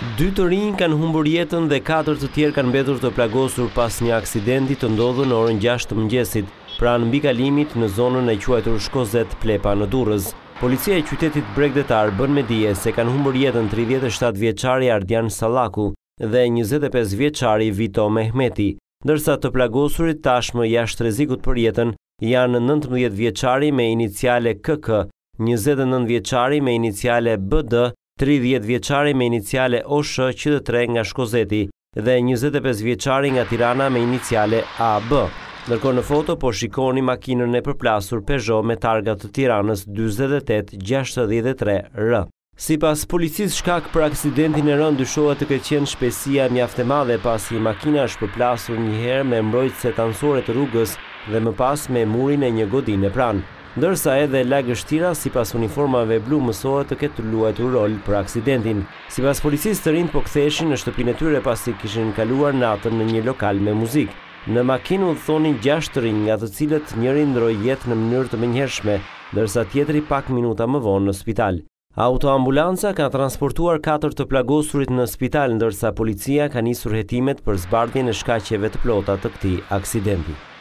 2 të rinj kanë humbur jetën dhe 4 të tjerë kanë mbetur të plagosur pas një aksidenti të ndodhur në orën 6 të mëngjesit pranë mbikalimit në zonën e quajtur Shkozet Plepa në Durrës. Policia e qytetit bregdetar bën me dije se kanë humbur jetën 37 vjeçari Ardian Sallaku dhe 25 vjeçari Vito Mehmeti, ndërsa të plagosurit tashmë jashtë rrezikut për jetën janë 19 vjeçari me iniciale KK, 29 vjeçari me iniciale BD, 30 vjeçari me iniciale OSH QD3 nga Shkozeti dhe 25 vjeçari nga Tirana me iniciale AB. Ndërkohë në foto po shikoni makinën e përplasur Peugeot me targa të Tiranës 4863R. Sipas policisë, shkak për aksidentin e rënd dyshohet të ketë qenë shpejtësia mjaft e madhe pasi makina është përplasur një herë me mbrojtëse tanësore të rrugës dhe më pas me murin e një godine pranë. Ndërsa edhe lagështira sipas uniformave blu mësohet të ketë luajtur rol për aksidentin. Sipas policisë, të rinjt po ktheheshin në shtëpinë e tyre pasi kishin kaluar natën në një lokal me muzikë. Në makinë udhëtonin 6 të rinj, nga të cilët njëri ndroi jetë në mënyrë të menjëhershme, ndërsa tjetri pak minuta më vonë në spital. Autoambulanca ka transportuar 4 të plagosurit në spital, ndërsa policia ka nisur hetimet për zbardhjen e shkaqjeve të plota të këtij aksidenti.